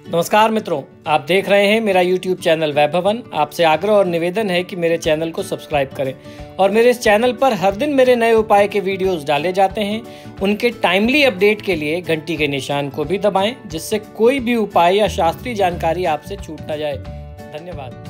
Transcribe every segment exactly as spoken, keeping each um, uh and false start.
नमस्कार मित्रों, आप देख रहे हैं मेरा यूट्यूब चैनल वैभवन। आपसे आग्रह और निवेदन है कि मेरे चैनल को सब्सक्राइब करें और मेरे इस चैनल पर हर दिन मेरे नए उपाय के वीडियोस डाले जाते हैं। उनके टाइमली अपडेट के लिए घंटी के निशान को भी दबाएं, जिससे कोई भी उपाय या शास्त्रीय जानकारी आपसे छूट न जाए। धन्यवाद।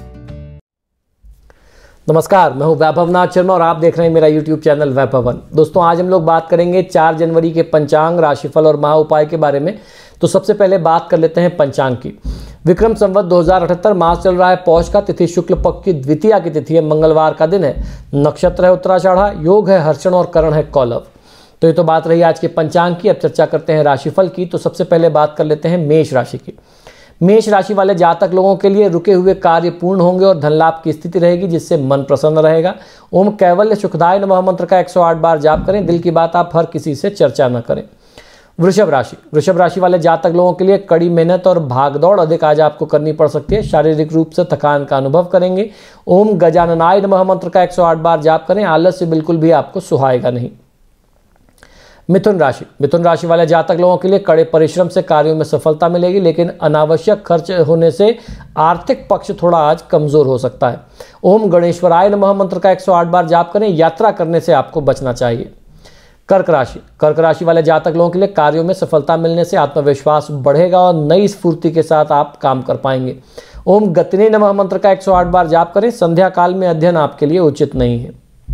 नमस्कार, मैं हूं वैभवनाथ शर्मा और आप देख रहे हैं मेरा यूट्यूब चैनल वैभवन। दोस्तों, आज हम लोग बात करेंगे चार जनवरी के पंचांग, राशिफल और महा उपाय के बारे में। तो सबसे पहले बात कर लेते हैं पंचांग की। विक्रम संवत दो हज़ार अठहत्तर मास चल रहा है पौष का, तिथि शुक्ल पक्ष की द्वितीया की तिथि है, मंगलवार का दिन है, नक्षत्र है उत्तराषाढ़ा, योग है हर्षण और करण है कौलव। तो ये तो बात रही आज के पंचांग की। अब चर्चा करते हैं राशिफल की। तो सबसे पहले बात कर लेते हैं मेष राशि की। मेष राशि वाले जातक लोगों के लिए रुके हुए कार्य पूर्ण होंगे और धन लाभ की स्थिति रहेगी, जिससे मन प्रसन्न रहेगा। ओम कैवल्य सुखदाय नमः मंत्र का एक सौ आठ बार जाप करें। दिल की बात आप हर किसी से चर्चा न करें। वृषभ राशि वृषभ राशि वाले जातक लोगों के लिए कड़ी मेहनत और भागदौड़ अधिक आज आपको करनी पड़ सकती है। शारीरिक रूप से थकान का अनुभव करेंगे। ओम गजाननाय नमः मंत्र का एक सौ आठ बार जाप करें। आलस्य बिल्कुल भी आपको सुहाएगा नहीं। मिथुन राशि मिथुन राशि वाले जातक लोगों के लिए कड़े परिश्रम से कार्यों में सफलता मिलेगी, लेकिन अनावश्यक खर्च होने से आर्थिक पक्ष थोड़ा आज कमजोर हो सकता है। ओम गणेश्वराय नमः मंत्र का एक सौ आठ बार जाप करें। यात्रा करने से आपको बचना चाहिए। कर्क राशि कर्क राशि वाले जातक लोगों के लिए कार्यों में सफलता मिलने से आत्मविश्वास बढ़ेगा और नई स्फूर्ति के साथ आप काम कर पाएंगे। ओम गतिने नमः मंत्र का एक सौ आठ बार जाप करें। संध्या काल में अध्ययन आपके लिए उचित नहीं है।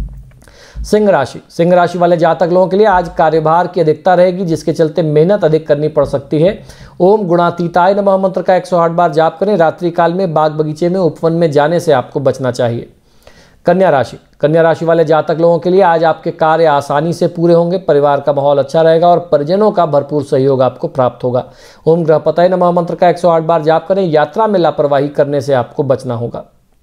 सिंह राशि सिंह राशि वाले जातक लोगों के लिए आज कार्यभार की अधिकता रहेगी, जिसके चलते मेहनत अधिक करनी पड़ सकती है। ओम गुणातीताय नमः मंत्र का एक सौ आठ बार जाप करें। रात्रि काल में बाग बगीचे में उपवन में जाने से आपको बचना चाहिए। कन्या राशि कन्या राशि वाले जातक लोगों के लिए आज आपके कार्य आसानी से पूरे होंगे। परिवार का माहौल अच्छा रहेगा और परिजनों का भरपूर सहयोग आपको प्राप्त होगा। ओम गृहपतये नमः मंत्र का एक सौ आठ बार जाप करें। यात्रा में लापरवाही करने से आपको बचना होगा।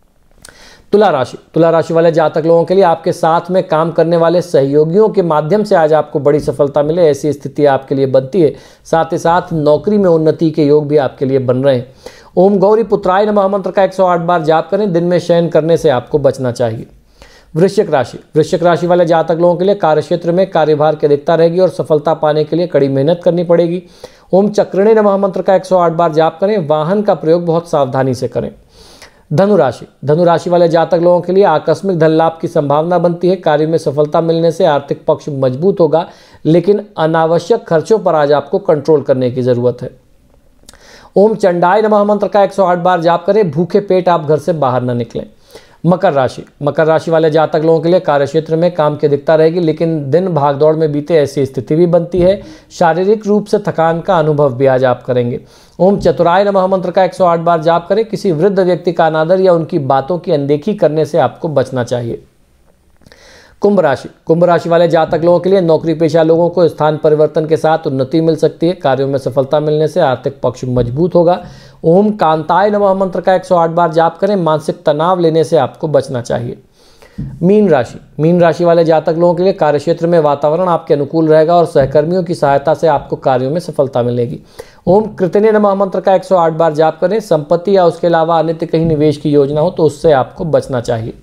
तुला राशि तुला राशि वाले जातक लोगों के लिए आपके साथ में काम करने वाले सहयोगियों के माध्यम से आज आपको बड़ी सफलता मिले, ऐसी स्थिति आपके लिए बनती है। साथ ही साथ नौकरी में उन्नति के योग भी आपके लिए बन रहे हैं। ओम गौरी पुत्राय नमः मंत्र का एक सौ आठ बार जाप करें। दिन में शयन करने से आपको बचना चाहिए। वृश्चिक राशि वृश्चिक राशि वाले जातक लोगों के लिए कार्यक्षेत्र में कार्यभार की अधिकता रहेगी और सफलता पाने के लिए कड़ी मेहनत करनी पड़ेगी। ओम चक्रणे नमः मंत्र का एक सौ आठ बार जाप करें। वाहन का प्रयोग बहुत सावधानी से करें। धनुराशि धनुराशि वाले जातक लोगों के लिए आकस्मिक धन लाभ की संभावना बनती है। कार्य में सफलता मिलने से आर्थिक पक्ष मजबूत होगा, लेकिन अनावश्यक खर्चों पर आज आपको कंट्रोल करने की जरूरत है। ओम चंडाय नमः मंत्र का एक सौ आठ बार जाप करें। भूखे पेट आप घर से बाहर न निकलें। मकर राशि मकर राशि वाले जातक लोगों के लिए कार्यक्षेत्र में काम की अधिकता रहेगी, लेकिन दिन भागदौड़ में बीते ऐसी स्थिति भी बनती है। शारीरिक रूप से थकान का अनुभव भी आज आप करेंगे। ओम चतुराय नमः मंत्र का एक सौ आठ बार जाप करें। किसी वृद्ध व्यक्ति का अनादर या उनकी बातों की अनदेखी करने से आपको बचना चाहिए। कुंभ राशि कुंभ राशि वाले जातक लोगों के लिए नौकरी पेशा लोगों को स्थान परिवर्तन के साथ उन्नति मिल सकती है। कार्यों में सफलता मिलने से आर्थिक पक्ष मजबूत होगा। ओम कांताय नमः मंत्र का एक सौ आठ बार जाप करें। मानसिक तनाव लेने से आपको बचना चाहिए। मीन राशि मीन राशि वाले जातक लोगों के लिए कार्यक्षेत्र में वातावरण आपके अनुकूल रहेगा और सहकर्मियों की सहायता से आपको कार्यों में सफलता मिलेगी। ओम कृतने नमः मंत्र का एक सौ आठ बार जाप करें। संपत्ति या उसके अलावा अन्य कहीं निवेश की योजना हो तो उससे आपको बचना चाहिए।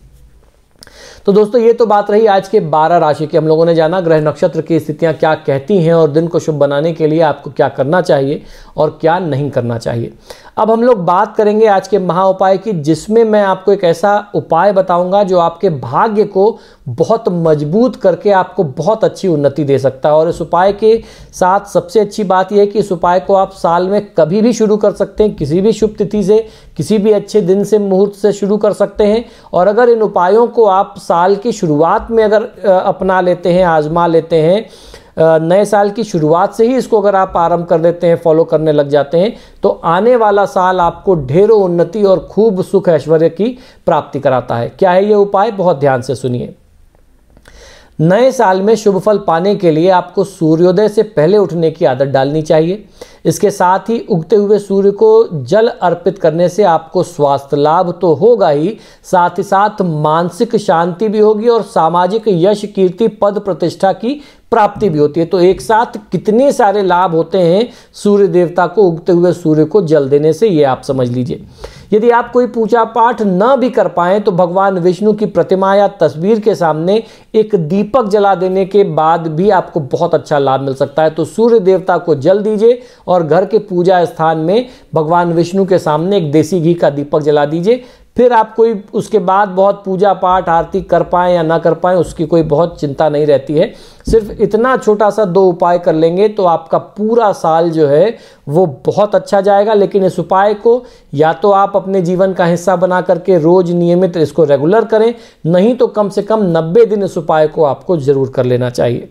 तो दोस्तों, ये तो बात रही आज के बारह राशि की। हम लोगों ने जाना ग्रह नक्षत्र की स्थितियां क्या कहती हैं और दिन को शुभ बनाने के लिए आपको क्या करना चाहिए और क्या नहीं करना चाहिए। अब हम लोग बात करेंगे आज के महा उपाय की, जिसमें मैं आपको एक ऐसा उपाय बताऊंगा जो आपके भाग्य को बहुत मजबूत करके आपको बहुत अच्छी उन्नति दे सकता है। और इस उपाय के साथ सबसे अच्छी बात यह है कि इस उपाय को आप साल में कभी भी शुरू कर सकते हैं, किसी भी शुभ तिथि से, किसी भी अच्छे दिन से, मुहूर्त से शुरू कर सकते हैं। और अगर इन उपायों को आप साल की शुरुआत में अगर अपना लेते हैं, आजमा लेते हैं, नए साल की शुरुआत से ही इसको अगर आप आरंभ कर देते हैं, फॉलो करने लग जाते हैं, तो आने वाला साल आपको ढेरों उन्नति और खूब सुख ऐश्वर्य की प्राप्ति कराता है। क्या है ये उपाय? बहुत ध्यान से सुनिए। नए साल में शुभ फल पाने के लिए आपको सूर्योदय से पहले उठने की आदत डालनी चाहिए। इसके साथ ही उगते हुए सूर्य को जल अर्पित करने से आपको स्वास्थ्य लाभ तो होगा ही, साथ ही साथ मानसिक शांति भी होगी और सामाजिक यश, कीर्ति, पद प्रतिष्ठा की प्राप्ति भी होती है। तो एक साथ कितने सारे लाभ होते हैं सूर्य देवता को उगते हुए सूर्य को जल देने से, ये आप समझ लीजिए। यदि आप कोई पूजा पाठ न भी कर पाएं तो भगवान विष्णु की प्रतिमा या तस्वीर के सामने एक दीपक जला देने के बाद भी आपको बहुत अच्छा लाभ मिल सकता है। तो सूर्य देवता को जल दीजिए और घर के पूजा स्थान में भगवान विष्णु के सामने एक देसी घी का दीपक जला दीजिए। फिर आप कोई उसके बाद बहुत पूजा पाठ आरती कर पाएं या ना कर पाएं उसकी कोई बहुत चिंता नहीं रहती है। सिर्फ इतना छोटा सा दो उपाय कर लेंगे तो आपका पूरा साल जो है वो बहुत अच्छा जाएगा। लेकिन इस उपाय को या तो आप अपने जीवन का हिस्सा बना करके रोज नियमित इसको रेगुलर करें, नहीं तो कम से कम नब्बे दिन इस उपाय को आपको जरूर कर लेना चाहिए।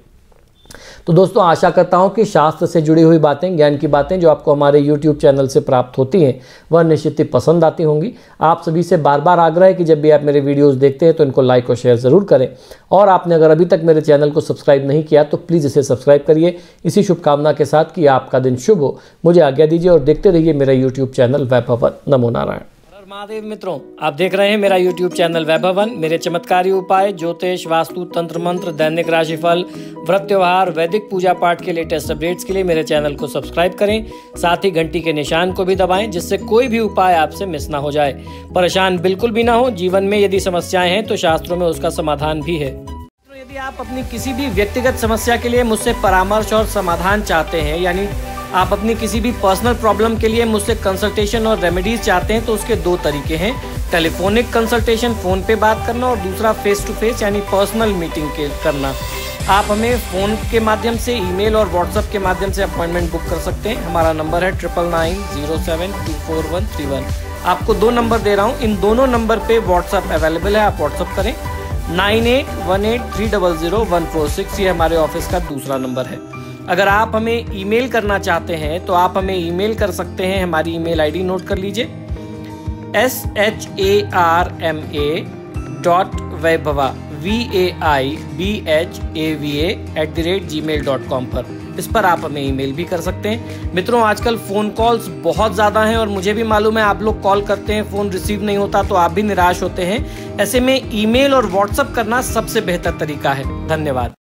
तो दोस्तों, आशा करता हूं कि शास्त्र से जुड़ी हुई बातें, ज्ञान की बातें जो आपको हमारे यूट्यूब चैनल से प्राप्त होती हैं वह निश्चित ही पसंद आती होंगी। आप सभी से बार बार आग्रह है कि जब भी आप मेरे वीडियोस देखते हैं तो इनको लाइक और शेयर ज़रूर करें। और आपने अगर अभी तक मेरे चैनल को सब्सक्राइब नहीं किया तो प्लीज़ इसे सब्सक्राइब करिए। इसी शुभकामना के साथ कि आपका दिन शुभ हो, मुझे आज्ञा दीजिए और देखते रहिए मेरा यूट्यूब चैनल वैभवन। नमो नारायण। महादेव मित्रों, आप देख रहे हैं मेरा यूट्यूब चैनल वैभवन। मेरे चमत्कारी उपाय, ज्योतिष, वास्तु, तंत्र मंत्र, दैनिक राशिफल, व्रत त्योहार, वैदिक पूजा पाठ के लेटेस्ट अपडेट्स के लिए मेरे चैनल को सब्सक्राइब करें। साथ ही घंटी के निशान को भी दबाएं जिससे कोई भी उपाय आपसे मिस ना हो जाए। परेशान बिल्कुल भी ना हो। जीवन में यदि समस्याएं हैं तो शास्त्रों में उसका समाधान भी है। तो यदि आप अपनी किसी भी व्यक्तिगत समस्या के लिए मुझसे परामर्श और समाधान चाहते हैं, यानी आप अपनी किसी भी पर्सनल प्रॉब्लम के लिए मुझसे कंसल्टेशन और रेमेडीज चाहते हैं, तो उसके दो तरीके हैं। टेलीफोनिक कंसल्टेशन, फ़ोन पे बात करना, और दूसरा फेस टू फेस यानी पर्सनल मीटिंग के करना। आप हमें फ़ोन के माध्यम से, ईमेल और व्हाट्सएप के माध्यम से अपॉइंटमेंट बुक कर सकते हैं। हमारा नंबर है triple nine zero seven two four one three one. आपको दो नंबर दे रहा हूँ, इन दोनों नंबर पर व्हाट्सएप अवेलेबल है, आप व्हाट्सएप करें। Nine eight one eight three double zero one four six, ये हमारे ऑफिस का दूसरा नंबर है। अगर आप हमें ईमेल करना चाहते हैं तो आप हमें ईमेल कर सकते हैं। हमारी ईमेल आईडी नोट कर लीजिए, S H A R M A dot Vaibhava V A I B H A V A at the rate G mail dot com पर। इस पर आप हमें ईमेल भी कर सकते हैं। मित्रों, आजकल फ़ोन कॉल्स बहुत ज़्यादा हैं और मुझे भी मालूम है आप लोग कॉल करते हैं, फ़ोन रिसीव नहीं होता तो आप भी निराश होते हैं। ऐसे में ईमेल और व्हाट्सएप करना सबसे बेहतर तरीका है। धन्यवाद।